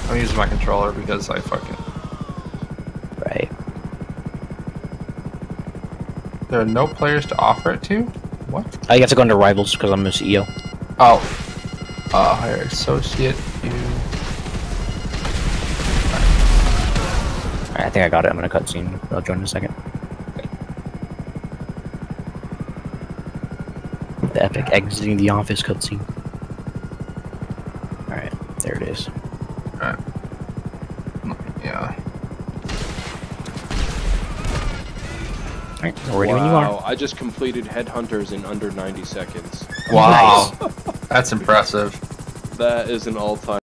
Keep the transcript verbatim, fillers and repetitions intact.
I'm using my controller because I fucking... Right. There are no players to offer it to? What? Oh, you have to go into rivals because I'm a C E O. Oh. Uh, hire associate, you... Alright, I think I got it. I'm gonna cutscene. I'll join in a second. The epic exiting the office cutscene. Alright, there it is. Alright. Yeah. Alright, we're ready wow, when you are. I just completed HeadHunters in under ninety seconds. Wow. That's impressive. That is an all-time